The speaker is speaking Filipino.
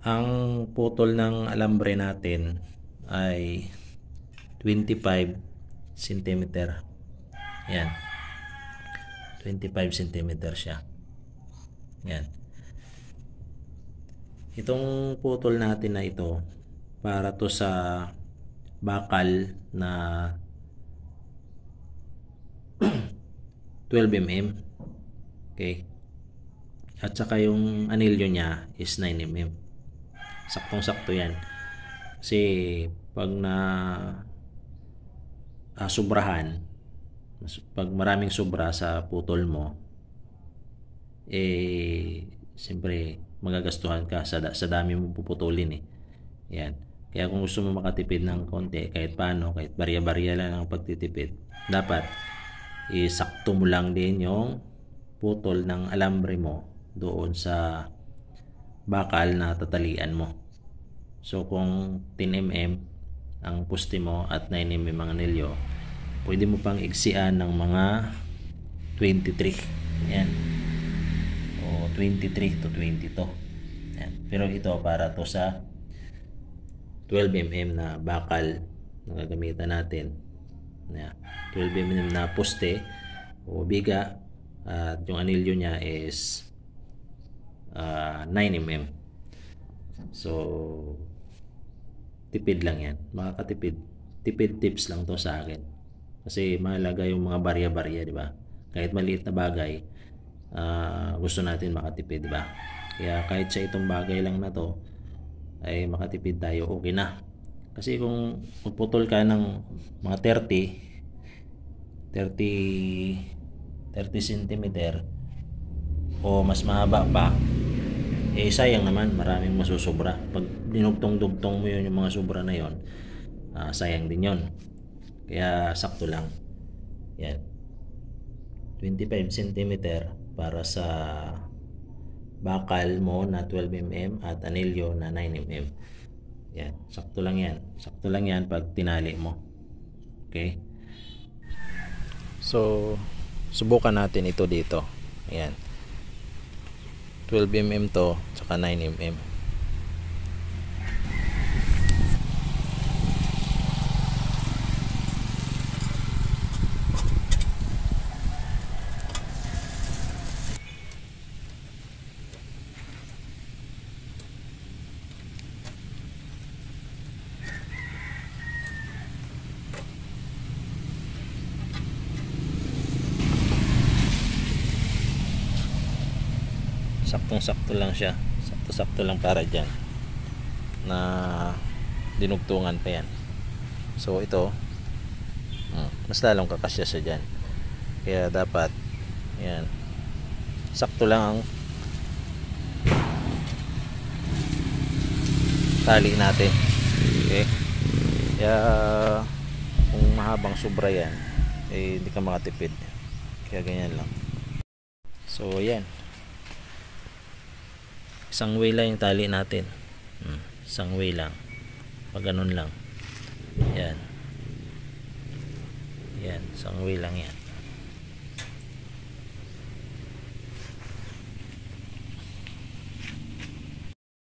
Ang putol ng alambre natin ay 25 cm. Yan. 25 cm siya. Yan. Itong putol natin na ito para to sa bakal na 12 mm. Okay. At saka yung anilyo niya is 9 mm. Saktong-sakto yan. Kasi pag na sobrahan, pag maraming sobra sa putol mo, siyempre magagastuhan ka sa dami mong puputulin eh. Yan. Kaya kung gusto mo makatipid ng konti, kahit paano, kahit barya-barya lang ang pagtitipid, dapat isakto mo lang din yung putol ng alambre mo doon sa bakal na tatalian mo. So kung 10 mm ang puste mo at 9 mm ang anilyo, pwede mo pang igsian ng mga 23. Yan. O 23 to 22. Yan. Pero ito para to sa 12 mm na bakal na gagamitan natin. Yan. 12 mm na poste o biga, at yung anilyo niya is 9 mm. So tipid lang yan, makakatipid. Tipid tips lang to sa akin, kasi mahalaga yung mga barya-barya, di ba? Kahit maliit na bagay, gusto natin makatipid, di ba? Kaya kahit sa itong bagay lang na to ay makatipid tayo, okay na. Kasi kung magputol ka ng mga 30 cm o mas mahaba pa, sayang naman, maraming masusobra. Pag dinugtong-dugtong mo yun, yung mga sobra na yun, sayang din yun. Kaya sakto lang. Yan. 25 cm para sa bakal mo na 12 mm at anilyo na 9 mm. Yan. Sakto lang yan. Sakto lang yan pag tinali mo. Okay? So, subukan natin ito dito. Ayan. 12 mm to, saka 9 mm. Saktong-sakto lang siya. Sakto-sakto lang para dyan na dinugtungan pa yan. So ito, mas lalong kakasya siya dyan. Kaya dapat, yan, sakto lang ang tali natin. Okay? Kaya kung mahabang sobra yan, hindi ka makatipid. Kaya ganyan lang. So yan, isang way lang yung tali natin. Isang way lang. Pag ganun lang. Yan. Yan. Isang way lang yan.